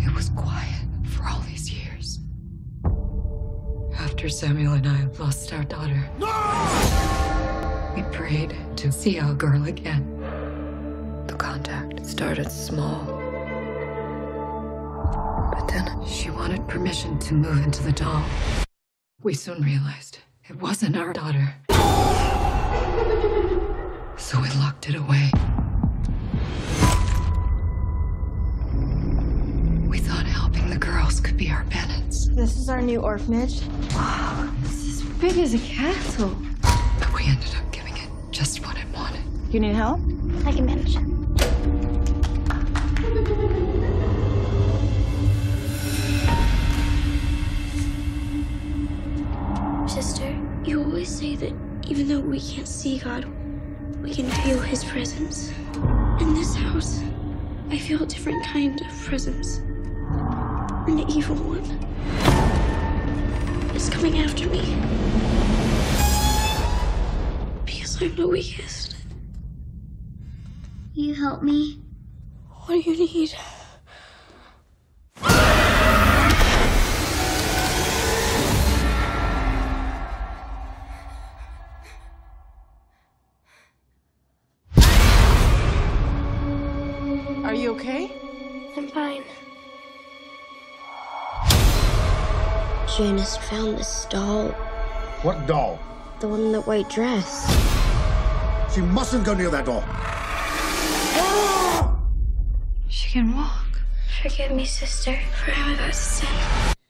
It was quiet for all these years. After Samuel and I lost our daughter, we prayed to see our girl again. The contact started small, but then she wanted permission to move into the doll. We soon realized it wasn't our daughter, so we locked it away. We thought helping the girls could be our penance. This is our new orphanage. Wow, this is as big as a castle. But we ended up giving it just what it wanted. You need help? I can manage. Sister, you always say that even though we can't see God, we can feel His presence. In this house, I feel a different kind of presence. An evil one. It's coming after me. Because I'm the weakest. You help me? What do you need? Are you okay? I'm fine. Janice found this doll. What doll? The one in the white dress. She mustn't go near that doll. She can walk. Forgive me, sister, for how I got to sin.